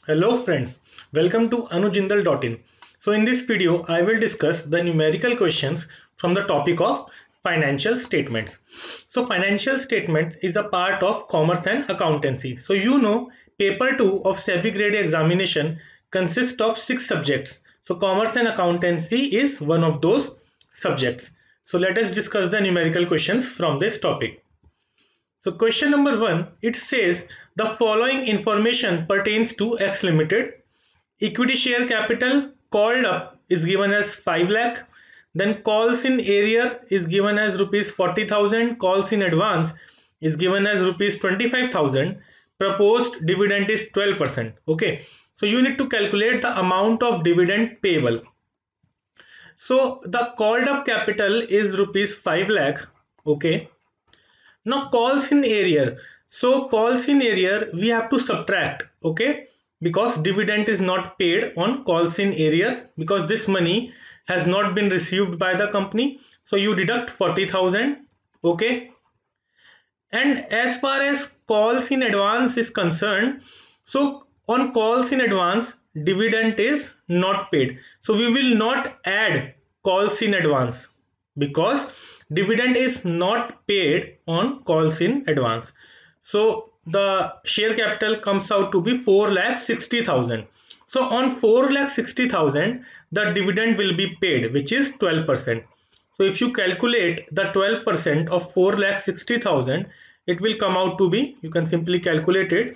Hello friends, welcome to anujindal.in. So in this video, I will discuss the numerical questions from the topic of financial statements. So financial statements is a part of commerce and accountancy. So paper 2 of SEBI grade examination consists of 6 subjects. So commerce and accountancy is one of those subjects. So let us discuss the numerical questions from this topic. So question number 1, it says the following information pertains to X Limited. Equity share capital called up is given as 5 lakh. Then calls in arrear is given as rupees 40,000. Calls in advance is given as rupees 25,000. Proposed dividend is 12%. Okay. So you need to calculate the amount of dividend payable. So the called up capital is rupees 5 lakh. Okay. Now calls in arrear. So calls in arrear we have to subtract, okay, because dividend is not paid on calls in arrear because this money has not been received by the company. So you deduct 40,000, okay. And as far as calls in advance is concerned, so on calls in advance dividend is not paid, so we will not add calls in advance because dividend is not paid on calls in advance. So the share capital comes out to be 4,60,000. So on 4,60,000 the dividend will be paid, which is 12%. So if you calculate the 12% of 4,60,000, it will come out to be, you can simply calculate it,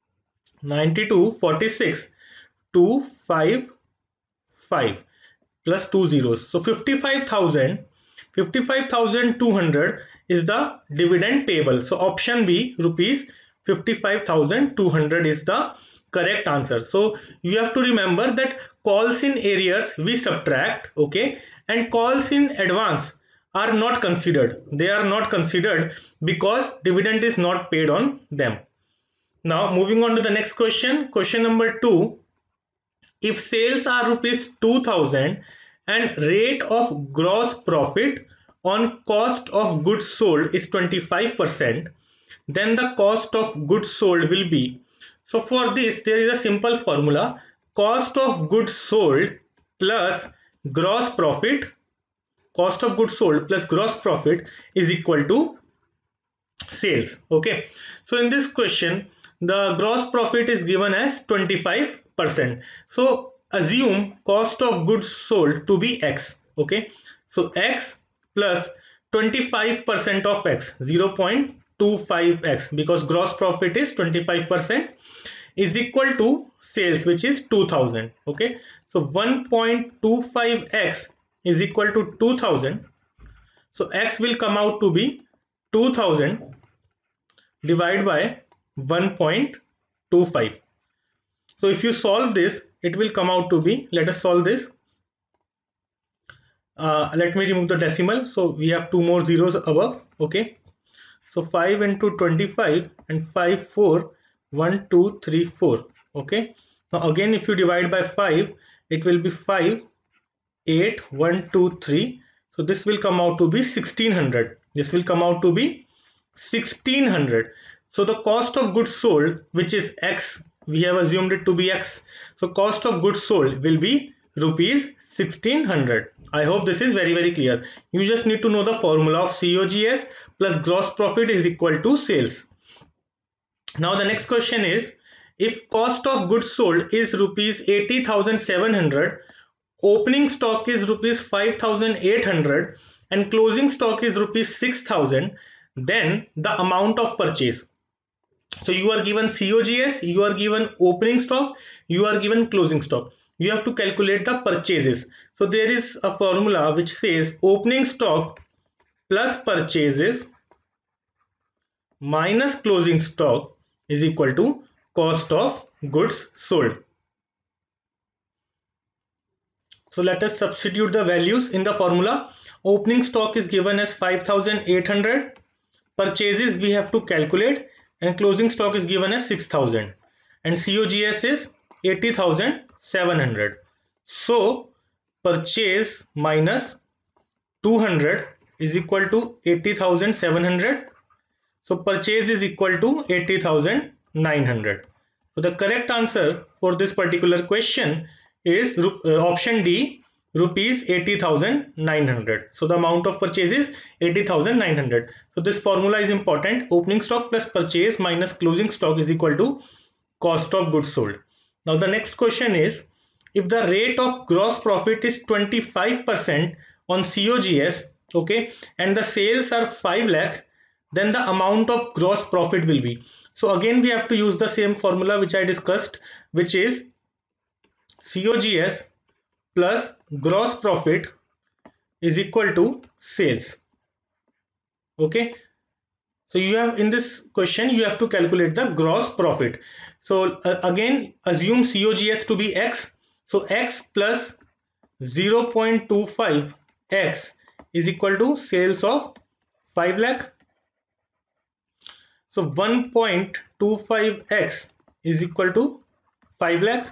9246 255 plus two zeros. So 55,200 is the dividend payable. So option B, rupees 55,200 is the correct answer. So you have to remember that calls in arrears we subtract, okay, and calls in advance are not considered. They are not considered because dividend is not paid on them. Now moving on to the next question. Question number 2. If sales are rupees 2,000 and rate of gross profit on cost of goods sold is 25%, then the cost of goods sold will be. So for this there is a simple formula: cost of goods sold plus gross profit, cost of goods sold plus gross profit is equal to sales. Okay, so in this question the gross profit is given as 25%. So assume cost of goods sold to be x. Okay, so x plus 25% of x, 0.25x, because gross profit is 25%, is equal to sales, which is 2000. Okay, so 1.25x is equal to 2000. So x will come out to be 2000 divided by 1.25. So if you solve this, it will come out to be, let us solve this. Let me remove the decimal. So we have two more zeros above. Okay, so 5 into 25 and 5 4 1 2 3 4. Okay, now again if you divide by 5, it will be 5 8 1 2 3. So this will come out to be 1600. This will come out to be 1600. So the cost of goods sold, which is x, we have assumed it to be x, so cost of goods sold will be rupees 1600. I hope this is very clear. You just need to know the formula of COGS plus gross profit is equal to sales. Now the next question is, if cost of goods sold is rupees 80,700, opening stock is rupees 5,800 and closing stock is rupees 6,000, then the amount of purchase. So you are given COGS, you are given opening stock, you are given closing stock. You have to calculate the purchases. So there is a formula which says opening stock plus purchases minus closing stock is equal to cost of goods sold. So let us substitute the values in the formula. Opening stock is given as 5,800. Purchases we have to calculate, and closing stock is given as 6,000, and COGS is 80,700. So purchase minus 200 is equal to 80,700. So purchase is equal to 80,900. So the correct answer for this particular question is option D, rupees 80,900. So the amount of purchase is 80,900. So this formula is important. Opening stock plus purchase minus closing stock is equal to cost of goods sold. Now the next question is, if the rate of gross profit is 25% on COGS, okay, and the sales are 5 lakh, then the amount of gross profit will be. So again we have to use the same formula which I discussed, which is COGS plus gross profit is equal to sales. Okay, so you have, in this question you have to calculate the gross profit. So again assume COGS to be X. So X plus 0.25 X is equal to sales of 5 lakh. So 1.25 X is equal to 5 lakh.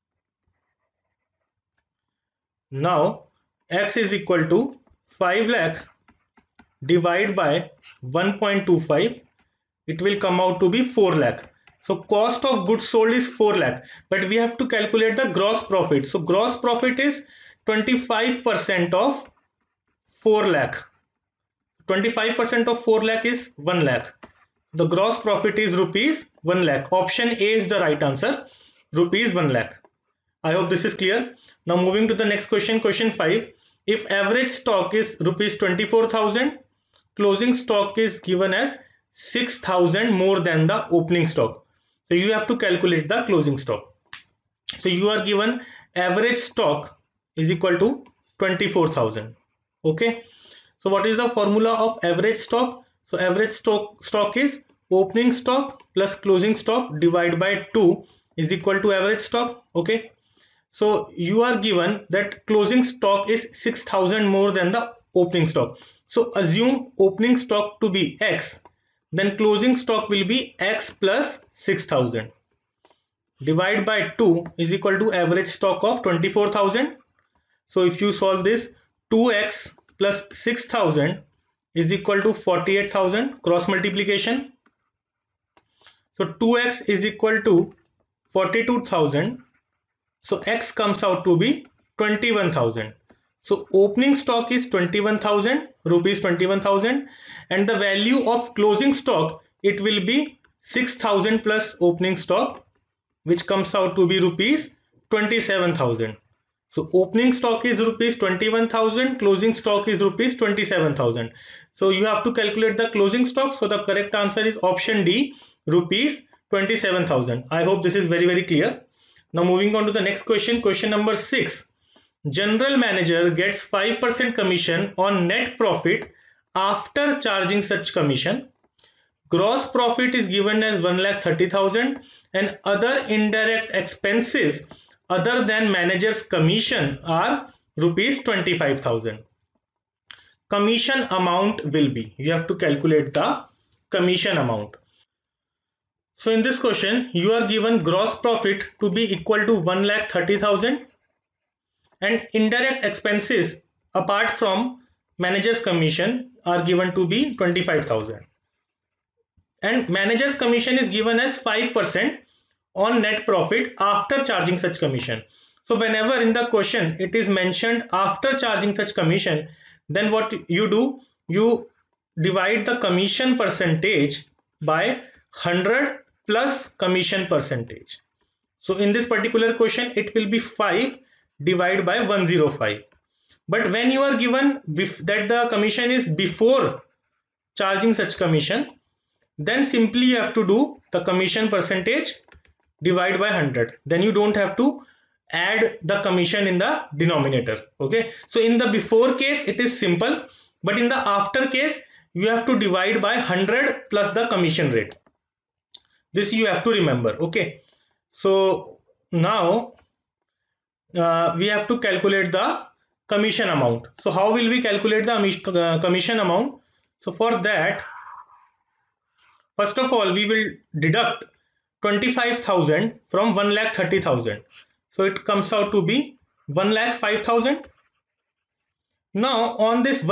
Now X is equal to 5 lakh divide by 1.25, it will come out to be 4 lakh. So cost of goods sold is 4 lakh, but we have to calculate the gross profit. So gross profit is 25% of 4 lakh. 25% of 4 lakh is 1 lakh. The gross profit is rupees 1 lakh. Option A is the right answer, rupees 1 lakh. I hope this is clear. Now moving to the next question, question 5. If average stock is rupees 24,000, closing stock is given as 6,000 more than the opening stock. So you have to calculate the closing stock. So you are given average stock is equal to 24,000. Okay. So what is the formula of average stock? So average stock is opening stock plus closing stock divided by 2 is equal to average stock. Okay. So you are given that closing stock is 6,000 more than the opening stock. So assume opening stock to be X, then closing stock will be X plus 6,000. Divide by 2 is equal to average stock of 24,000. So if you solve this, 2X plus 6,000 is equal to 48,000, cross multiplication. So 2X is equal to 42,000. So X comes out to be 21,000. So opening stock is 21,000, rupees 21,000, and the value of closing stock, it will be 6,000 plus opening stock, which comes out to be rupees 27,000. So opening stock is rupees 21,000, closing stock is rupees 27,000. So you have to calculate the closing stock. So the correct answer is option D, rupees 27,000. I hope this is very clear. Now moving on to the next question, question number 6. General manager gets 5% commission on net profit after charging such commission. Gross profit is given as 1,30,000 and other indirect expenses other than manager's commission are rupees 25,000. Commission amount will be, you have to calculate the commission amount. So in this question, you are given gross profit to be equal to 1,30,000 and indirect expenses apart from manager's commission are given to be 25,000. And manager's commission is given as 5% on net profit after charging such commission. So whenever in the question it is mentioned after charging such commission, then what you do, you divide the commission percentage by 100 plus commission percentage. So in this particular question, it will be 5 divided by 105. But when you are given that the commission is before charging such commission, then simply you have to do the commission percentage divide by 100. Then you don't have to add the commission in the denominator. Okay. So in the before case, it is simple, but in the after case, you have to divide by 100 plus the commission rate. This you have to remember. Okay. So now we have to calculate the commission amount. So how will we calculate the commission amount? So for that, first of all, we will deduct 25,000 from 1,30,000. So it comes out to be 1,05,000. Now on this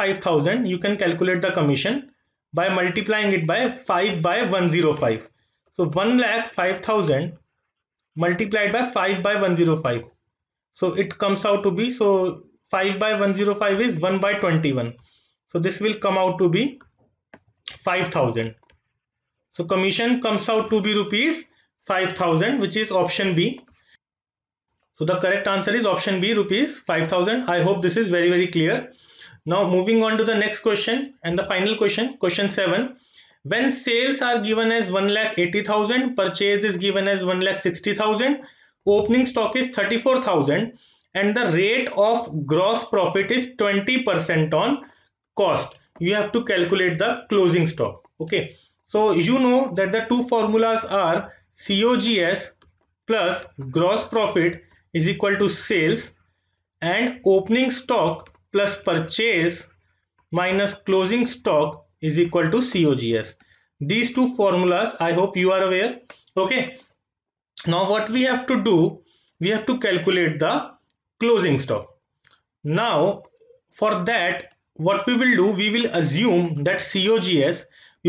1,05,000, you can calculate the commission by multiplying it by 5 by 105. So 1,05,000 multiplied by 5 by 105. So it comes out to be, so 5 by 105 is 1 by 21. So this will come out to be 5,000. So commission comes out to be rupees 5,000, which is option B. So the correct answer is option B, rupees 5,000. I hope this is very clear. Now moving on to the next question and the final question, question 7. When sales are given as 1,80,000, purchase is given as 1,60,000, opening stock is 34,000, and the rate of gross profit is 20% on cost. You have to calculate the closing stock. Okay, so you know that the two formulas are COGS plus gross profit is equal to sales, and opening stock plus purchase minus closing stock is equal to COGS. These two formulas, I hope you are aware. Okay, now what we have to do, we have to calculate the closing stock. Now for that, what we will do, we will assume that COGS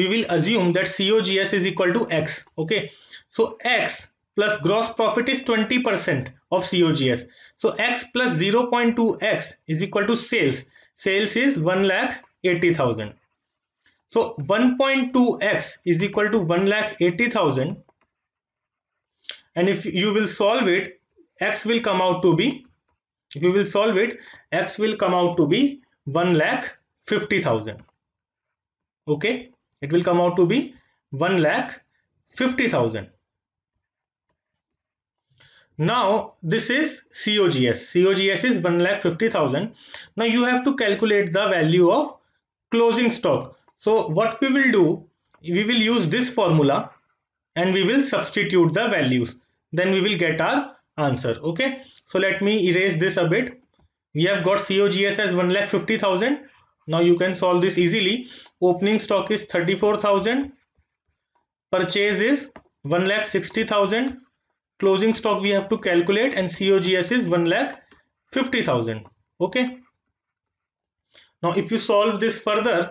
is equal to X. Okay, so X plus gross profit is 20% of COGS. So X plus 0.2X is equal to sales. Sales is 1,80,000. So 1.2X is equal to 1,80,000. And if you will solve it, X will come out to be, if you will solve it, X will come out to be 1,50,000. Okay, it will come out to be 1,50,000. Now this is COGS. COGS is 1,50,000. Now you have to calculate the value of closing stock. So what we will do, we will use this formula and we will substitute the values. Then we will get our answer. Okay, so let me erase this a bit. We have got COGS as 1,50,000. Now you can solve this easily. Opening stock is 34,000. Purchase is 1,60,000. Closing stock we have to calculate, and COGS is 1,50,000. Okay. Now if you solve this further,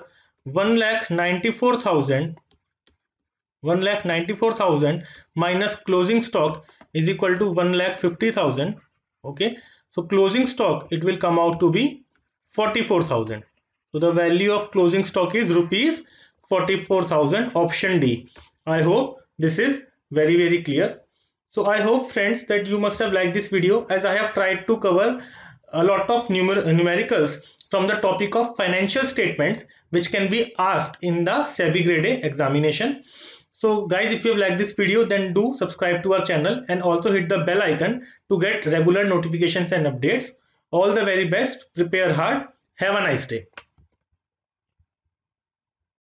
1,94,000 minus closing stock is equal to 1,50,000. Okay. So closing stock, it will come out to be 44,000. So the value of closing stock is rupees 44,000, option D. I hope this is very clear. So I hope friends that you must have liked this video, as I have tried to cover a lot of numericals from the topic of financial statements which can be asked in the SEBI Grade A examination. So guys, if you have liked this video, then do subscribe to our channel and also hit the bell icon to get regular notifications and updates. All the very best, prepare hard, have a nice day.